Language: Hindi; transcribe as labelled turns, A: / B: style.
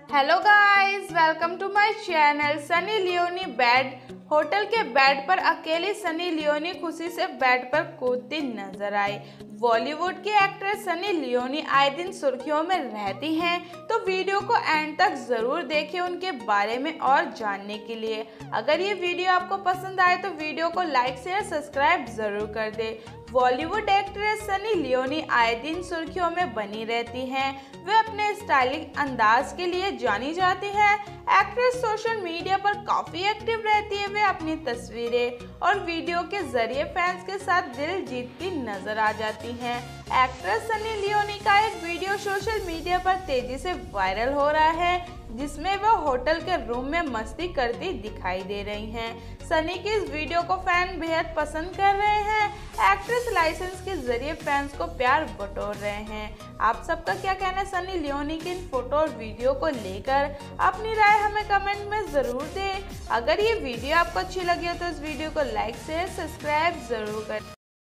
A: Hello guys, welcome to my channel. Sunny Leone bed. Hotel के बेड पर अकेली सनी लियोनी खुशी से बेड पर कूदती नजर आई। बॉलीवुड की एक्ट्रेस सनी लियोनी आए दिन सुर्खियों में रहती हैं, तो वीडियो को एंड तक जरूर देखें उनके बारे में और जानने के लिए। अगर ये वीडियो आपको पसंद आए तो वीडियो को लाइक शेयर सब्सक्राइब जरूर कर दे। बॉलीवुड एक्ट्रेस सनी लियोनी आए दिन सुर्खियों में बनी रहती हैं। वे अपने स्टाइलिश अंदाज के लिए जानी जाती है। एक्ट्रेस सोशल मीडिया पर काफी एक्टिव रहती है। वे अपनी तस्वीरें और वीडियो के जरिए फैंस के साथ दिल जीतती नजर आ जाती हैं। एक्ट्रेस सनी लियोनी का एक वीडियो सोशल मीडिया पर तेजी से वायरल हो रहा है, जिसमें वह होटल के रूम में मस्ती करती दिखाई दे रही हैं। सनी की इस वीडियो को फैन बेहद पसंद कर रहे हैं। एक्ट्रेस लाइसेंस के जरिए फैंस को प्यार बटोर रहे हैं। आप सबका क्या कहना है सनी लियोनी की इन फोटो और वीडियो को लेकर? अपनी राय हमें कमेंट में जरूर दें। अगर ये वीडियो आपको अच्छी लगी हो तो इस वीडियो को लाइक शेयर सब्सक्राइब जरूर करें।